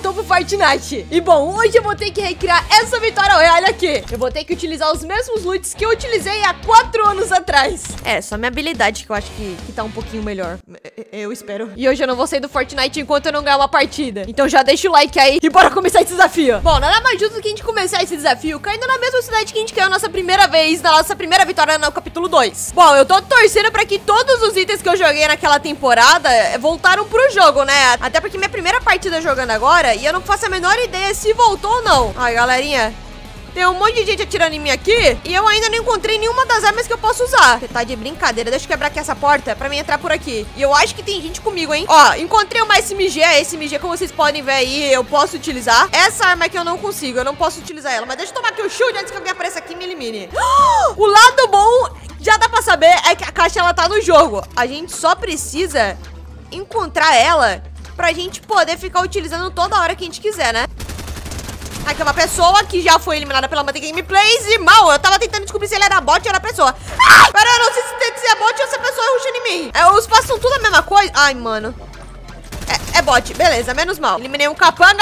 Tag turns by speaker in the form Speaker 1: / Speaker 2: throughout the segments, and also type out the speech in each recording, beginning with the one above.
Speaker 1: voltou pro Fortnite. E bom, hoje eu vou ter que recriar essa vitória royale aqui. Eu vou ter que utilizar os mesmos loots que eu utilizei há 4 anos atrás. É, só minha habilidade que eu acho que tá um pouquinho melhor. Eu espero. E hoje eu não vou sair do Fortnite enquanto eu não ganhar uma partida. Então já deixa o like aí e bora começar esse desafio. Bom, nada mais justo do que a gente começar esse desafio caindo na mesma cidade que a gente caiu a nossa primeira vez, na nossa primeira vitória no capítulo 2. Bom, eu tô torcendo pra que todos os itens que eu joguei naquela temporada voltaram pro jogo, né? Até porque minha primeira partida jogando agora e eu não faço a menor ideia se voltou ou não. Ai, galerinha, tem um monte de gente atirando em mim aqui e eu ainda não encontrei nenhuma das armas que eu posso usar. Você tá de brincadeira. Deixa eu quebrar aqui essa porta pra mim entrar por aqui. E eu acho que tem gente comigo, hein? Ó, encontrei uma SMG. A SMG, como vocês podem ver aí, eu posso utilizar. Essa arma aqui eu não consigo. Eu não posso utilizar ela. Mas deixa eu tomar aqui o shield antes que alguém apareça aqui e me elimine. O lado bom, já dá pra saber, é que a caixa, ela tá no jogo. A gente só precisa encontrar ela pra gente poder ficar utilizando toda hora que a gente quiser, né? Aqui é uma pessoa que já foi eliminada pela Manteiga Gameplays e mal, eu tava tentando descobrir se ele era bot ou era pessoa. Ai, pera, eu não sei se é bot ou se a pessoa é rushando em mim. Os passos são tudo a mesma coisa. Ai, mano. É bot, beleza, menos mal. Eliminei um capanga.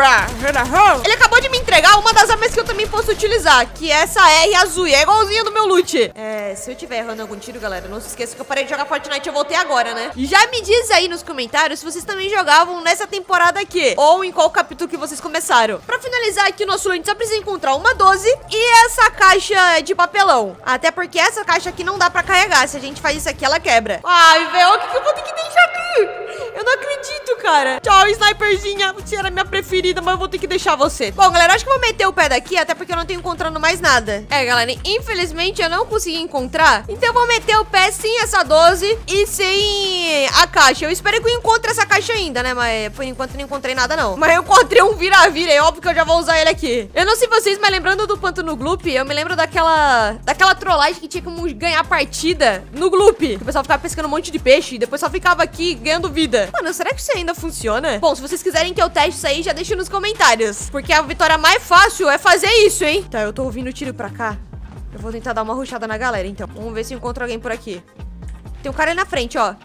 Speaker 1: Ele acabou de me entregar uma das armas que eu também posso utilizar, que é essa R azul, e é igualzinha do meu loot. Se eu tiver errando algum tiro, galera, não se esqueça que eu parei de jogar Fortnite e eu voltei agora, né? E já me diz aí nos comentários se vocês também jogavam nessa temporada aqui, ou em qual capítulo que vocês começaram. Pra finalizar aqui o nosso loot, só precisa encontrar uma 12 e essa caixa de papelão. Até porque essa caixa aqui não dá pra carregar. Se a gente faz isso aqui, ela quebra. Ai, velho, o que eu vou ter que deixar aqui? Eu não acredito, cara. Tchau, sniperzinha. Você era minha preferida, mas eu vou ter que deixar você. Bom, galera, acho que eu vou meter o pé daqui, até porque eu não tô encontrando mais nada. Galera, infelizmente eu não consegui encontrar. Então eu vou meter o pé sem essa 12 e sem a caixa. Eu espero que eu encontre essa caixa ainda, né? Mas por enquanto eu não encontrei nada, não. Mas eu encontrei um vira-vira, é óbvio que eu já vou usar ele aqui. Eu não sei vocês, mas lembrando do Pântano Gloop, eu me lembro daquela trollagem que tinha como ganhar partida no Gloop. O pessoal ficava pescando um monte de peixe e depois só ficava aqui ganhando vida. Mano, será que isso ainda funciona? Bom, se vocês quiserem que eu teste isso aí, já deixa nos comentários. Porque a vitória mais fácil é fazer isso, hein? Tá, eu tô ouvindo tiro pra cá. Eu vou tentar dar uma rushada na galera, então. Vamos ver se eu encontro alguém por aqui. Tem um cara ali na frente, ó.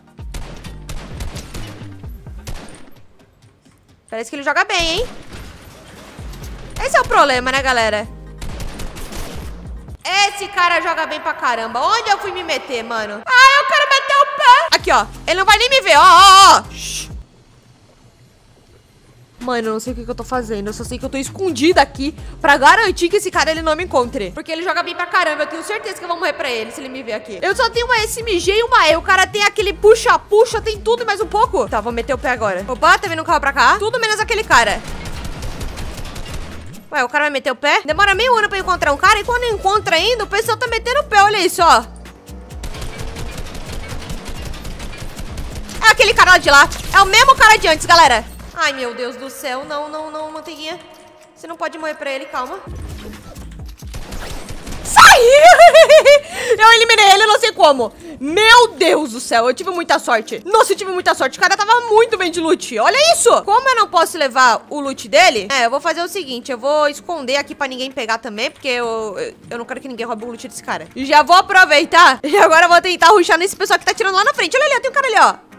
Speaker 1: Parece que ele joga bem, hein? Esse é o problema, né, galera? Esse cara joga bem pra caramba. Onde eu fui me meter, mano? Ah, eu quero meter o pé. Aqui, ó. Ele não vai nem me ver, ó. Mano, eu não sei o que eu tô fazendo. Eu só sei que eu tô escondida aqui pra garantir que esse cara, ele não me encontre. Porque ele joga bem pra caramba. Eu tenho certeza que eu vou morrer pra ele se ele me ver aqui. Eu só tenho uma SMG e uma E. O cara tem aquele puxa-puxa, tem tudo e mais um pouco. Tá, vou meter o pé agora. Opa, tá vindo um carro pra cá. Tudo menos aquele cara. Ué, o cara vai meter o pé? Demora meio ano pra encontrar um cara. E quando encontra ainda, o pessoal tá metendo o pé. Olha isso, ó. É aquele cara lá de lá. É o mesmo cara de antes, galera. Ai, meu Deus do céu. Não, Manteiguinha. Você não pode morrer pra ele, calma. Sai! Eu eliminei ele, eu não sei como. Meu Deus do céu, eu tive muita sorte. Nossa, eu tive muita sorte. O cara tava muito bem de loot. Olha isso. Como eu não posso levar o loot dele, eu vou fazer o seguinte. Eu vou esconder aqui pra ninguém pegar também, porque eu não quero que ninguém roube o loot desse cara. E já vou aproveitar. E agora eu vou tentar rushar nesse pessoal que tá tirando lá na frente. Olha ali, tem um cara ali, ó.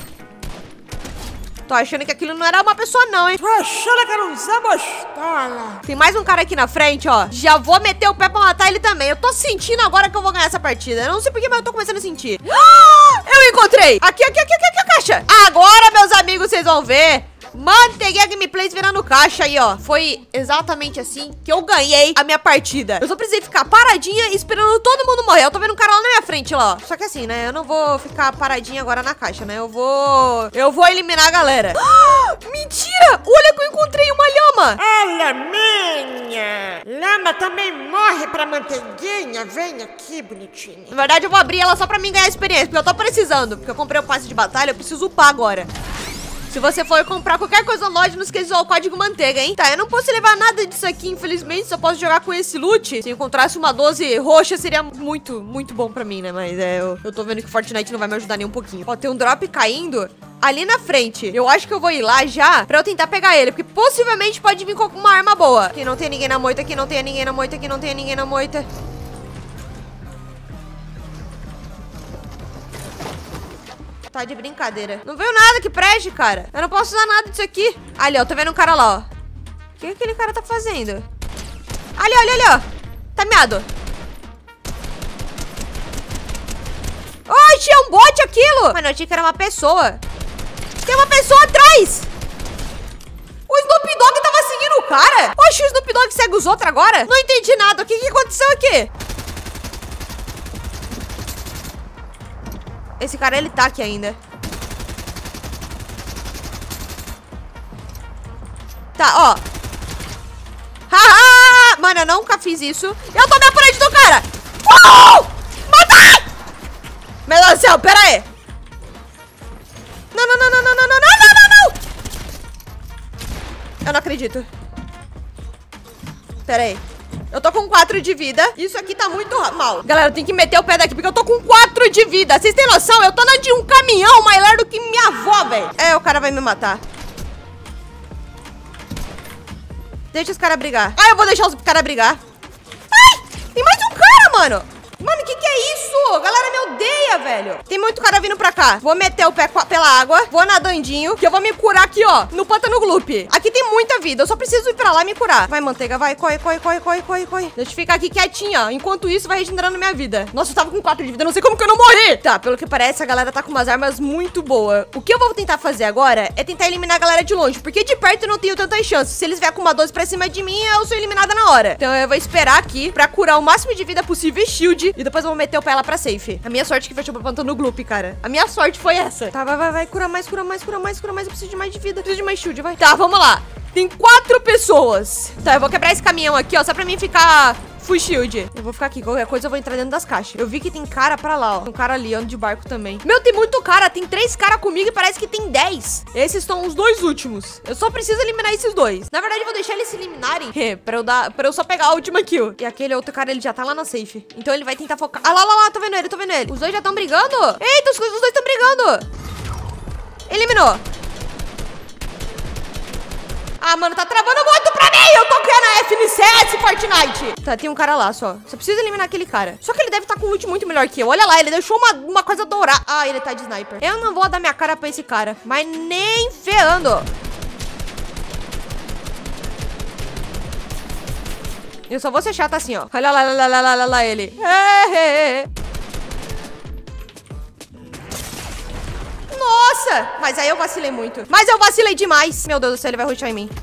Speaker 1: Tô achando que aquilo não era uma pessoa não, hein? Tô achando que era um Zé Bostola. Tem mais um cara aqui na frente, ó. Já vou meter o pé pra matar ele também. Eu tô sentindo agora que eu vou ganhar essa partida. Eu não sei porquê, mas eu tô começando a sentir. Eu encontrei! Aqui a caixa. Agora, meus amigos, vocês vão ver. Manteiga Gameplays virando caixa aí, ó. Foi exatamente assim que eu ganhei a minha partida. Eu só precisei ficar paradinha esperando todo mundo morrer. Eu tô vendo um cara lá na minha frente, ó. Só que assim, né, eu não vou ficar paradinha agora na caixa, né. Eu vou eliminar a galera. Mentira! Olha que eu encontrei uma lhama.
Speaker 2: Ela minha! Lama também morre pra Manteiguinha. Vem aqui, bonitinha.
Speaker 1: Na verdade, eu vou abrir ela só pra mim ganhar experiência, porque eu tô precisando. Porque eu comprei o passe de batalha, eu preciso upar agora. Se você for comprar qualquer coisa na loja, não esqueça de usar o código manteiga, hein? Tá, eu não posso levar nada disso aqui, infelizmente. Só posso jogar com esse loot. Se eu encontrasse uma 12 roxa, seria muito, muito bom pra mim, né? Mas eu tô vendo que Fortnite não vai me ajudar nem um pouquinho. Ó, tem um drop caindo ali na frente. Eu acho que eu vou ir lá já pra eu tentar pegar ele, porque possivelmente pode vir com uma arma boa. Aqui não tem ninguém na moita, aqui não tem ninguém na moita, aqui não tem ninguém na moita. Tá de brincadeira. Não veio nada que preste, cara. Eu não posso usar nada disso aqui. Ali, ó. Tô vendo um cara lá, ó. O que aquele cara tá fazendo? Ali, olha ali, ó. Tá miado. Oxe, é um bot aquilo. Mano, eu achei que era uma pessoa. Tem uma pessoa atrás. O Snoop Dogg tava seguindo o cara. Oxe, o Snoop Dogg segue os outros agora? Não entendi nada. O que aconteceu aqui? Esse cara, ele tá aqui ainda. Tá, ó. Haha! Mano, eu nunca fiz isso. Eu tô na frente do cara. Matei! Meu Deus do céu, pera aí. Não, não, não, não, não, não, não, não, não, não. Eu não acredito. Pera aí. Eu tô com 4 de vida. Isso aqui tá muito mal. Galera, eu tenho que meter o pé daqui porque eu tô com 4 de vida. Vocês têm noção? Eu tô andando de um caminhão mais lerdo que minha avó, velho. É, o cara vai me matar. Deixa os caras brigar. Ah, eu vou deixar os caras brigar. Ai, tem mais um cara, mano. Mano, que é isso? A galera me odeia, velho. Tem muito cara vindo pra cá. Vou meter o pé pela água. Vou nadandinho. Que eu vou me curar aqui, ó. No pântano Gloop. Aqui tem muita vida. Eu só preciso ir pra lá e me curar. Vai, manteiga. Vai. Corre, corre, corre, corre, corre, corre. Deixa eu ficar aqui quietinha, ó. Enquanto isso, vai regenerando minha vida. Nossa, eu tava com 4 de vida. Eu não sei como que eu não morri. Tá, pelo que parece, a galera tá com umas armas muito boas. O que eu vou tentar fazer agora é tentar eliminar a galera de longe. Porque de perto eu não tenho tantas chances. Se eles vier com uma 12 pra cima de mim, eu sou eliminada na hora. Então eu vou esperar aqui pra curar o máximo de vida possível e shield. E depois eu vou meter o pé lá pra safe. A minha sorte que fechou o pântano Gloop, cara. A minha sorte foi essa. Tá, vai. Cura mais, cura mais, cura mais, cura mais. Eu preciso de mais de vida. Preciso de mais shield, vai. Tá, vamos lá. Tem 4 pessoas. Tá, eu vou quebrar esse caminhão aqui, ó. Só pra mim ficar full shield. Eu vou ficar aqui. Qualquer coisa eu vou entrar dentro das caixas. Eu vi que tem cara pra lá, ó. Tem um cara ali, ando de barco também. Meu, tem muito cara. Tem 3 caras comigo e parece que tem 10. Esses são os 2 últimos. Eu só preciso eliminar esses 2. Na verdade, eu vou deixar eles se eliminarem. Pra eu só pegar a última kill. E aquele outro cara, ele já tá lá na safe. Então ele vai tentar focar. Ah, lá. Tô vendo ele, tô vendo ele. Os 2 já estão brigando. Eita, os 2 estão brigando. Eliminou. Ah, mano, tá travando muito pra mim. Eu tô ganhando FNCS Fortnite. Tá, tem um cara lá só. Só preciso eliminar aquele cara. Só que ele deve estar com um loot muito melhor que eu. Olha lá, ele deixou uma coisa dourada. Ah, ele tá de sniper. Eu não vou dar minha cara pra esse cara. Mas nem ferrando. Eu só vou ser chata assim, ó. Olha lá ele. Nossa! Mas aí eu vacilei muito. Mas eu vacilei demais. Meu Deus do céu, ele vai rushar em mim.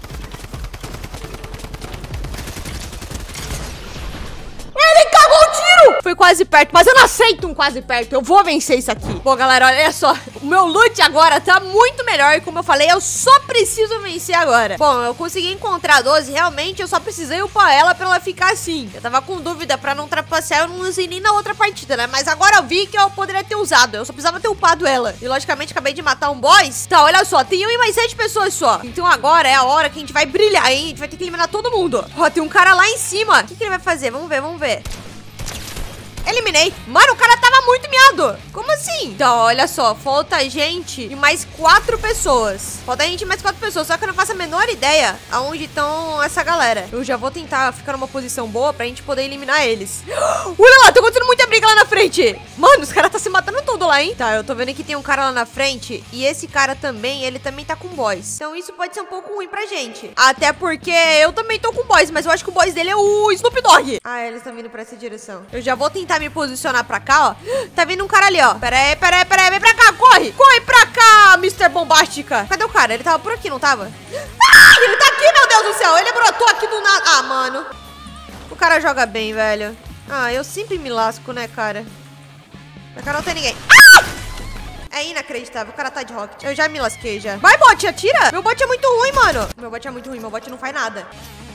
Speaker 1: Ele cagou o tiro! Foi quase perto, mas eu não aceito um quase perto. Eu vou vencer isso aqui. Pô, galera, olha só. O meu loot agora tá muito melhor. E como eu falei, eu só preciso vencer agora. Bom, eu consegui encontrar a 12. Realmente, eu só precisei upar ela pra ela ficar assim. Eu tava com dúvida pra não trapacear. Eu não usei nem na outra partida, né? Mas agora eu vi que eu poderia ter usado. Eu só precisava ter upado ela. E, logicamente, acabei de matar um boss. Tá, olha só. Tem eu e mais 7 pessoas só. Então agora é a hora que a gente vai brilhar, hein? A gente vai ter que eliminar todo mundo. Ó, tem um cara lá em cima. O que ele vai fazer? Vamos ver, vamos ver. Eliminei. Mano, o cara tava muito miado. Como assim? Então, olha só. Falta gente e mais 4 pessoas. Falta gente e mais 4 pessoas. Só que eu não faço a menor ideia aonde estão essa galera. Eu já vou tentar ficar numa posição boa pra gente poder eliminar eles. Olha lá, tá acontecendo muita briga lá na frente. Mano, os caras tá se matando todo lá, hein? Tá, eu tô vendo que tem um cara lá na frente. E esse cara também, ele também tá com boys. Então isso pode ser um pouco ruim pra gente. Até porque eu também tô com boys. Mas eu acho que o boys dele é o Snoop Dogg. Ah, eles estão vindo pra essa direção. Eu já vou tentar me posicionar pra cá, ó. Tá vindo um cara ali, ó. Pera aí. Vem pra cá, corre. Corre pra cá, Mr. Bombástica. Cadê o cara? Ele tava por aqui, não tava? Ah, ele tá aqui, meu Deus do céu. Ele brotou aqui do nada. Ah, mano. O cara joga bem, velho. Ah, eu sempre me lasco, né, cara? Pra cá não tem ninguém. Ah! É inacreditável, o cara tá de rocket. Eu já me lasquei, já. Vai, bot, atira. Meu bot é muito ruim, mano. Meu bot é muito ruim, meu bot não faz nada.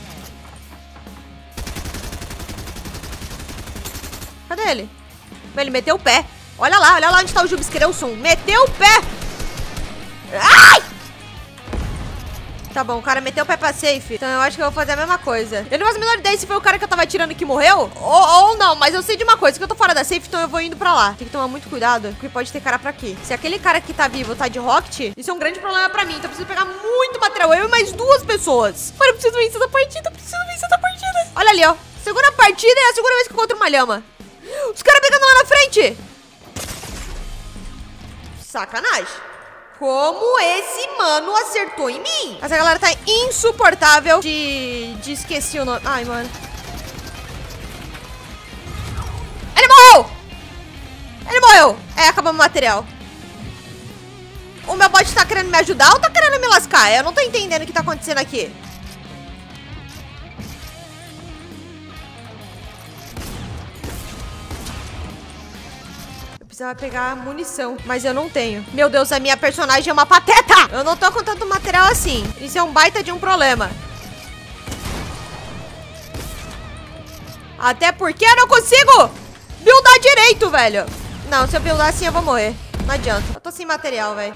Speaker 1: Cadê ele? Ele meteu o pé. Olha lá onde tá o Jubskrelson. Meteu o pé. Ai! Tá bom, o cara meteu o pé pra safe. Então eu acho que eu vou fazer a mesma coisa. Eu não faço a menor ideia se foi o cara que eu tava atirando que morreu ou não, mas eu sei de uma coisa, que eu tô fora da safe, então eu vou indo pra lá. Tem que tomar muito cuidado, porque pode ter cara pra aqui. Se aquele cara que tá vivo tá de rocket, isso é um grande problema pra mim. Então eu preciso pegar muito material. Eu e mais 2 pessoas. Mano, eu preciso vencer essa partida. Olha ali, ó. Segunda partida é a segunda vez que eu encontro uma lhama. Os caras pegando lá na frente. Sacanagem. Como esse mano acertou em mim? Essa galera tá insuportável de esquecer o nome. Ai, mano. Ele morreu! Ele morreu. É, acabou o material. O meu bot tá querendo me ajudar ou tá querendo me lascar? Eu não tô entendendo o que tá acontecendo aqui. Eu precisava pegar munição, mas eu não tenho. Meu Deus, a minha personagem é uma pateta! Eu não tô com tanto material assim. Isso é um baita de um problema. Até porque eu não consigo buildar direito, velho. Não, se eu buildar assim eu vou morrer. Não adianta. Eu tô sem material, velho.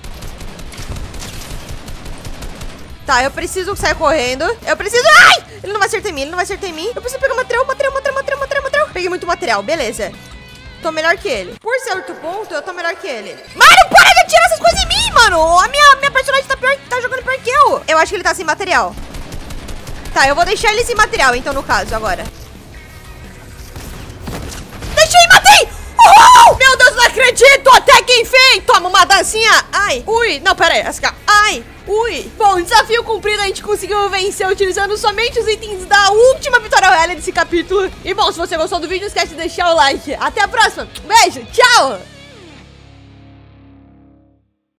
Speaker 1: Tá, eu preciso sair correndo. Eu preciso... Ai! Ele não vai acertar em mim, ele não vai acertar em mim. Eu preciso pegar material. Peguei muito material, beleza. Tô melhor que ele. Por certo ponto, eu tô melhor que ele. Mano, para de atirar essas coisas em mim, mano. A minha personagem tá jogando pior que eu. Eu acho que ele tá sem material. Tá, eu vou deixar ele sem material, então, no caso, agora. Deixei e matei! Uhul! Meu Deus, não acredito! Até que enfim! Toma uma dancinha! Ai! Ui! Não, pera aí. Ai! Ui! Bom, desafio cumprido, a gente conseguiu vencer utilizando somente os itens da última vitória royale desse capítulo. E bom, se você gostou do vídeo, não esquece de deixar o like. Até a próxima! Beijo! Tchau!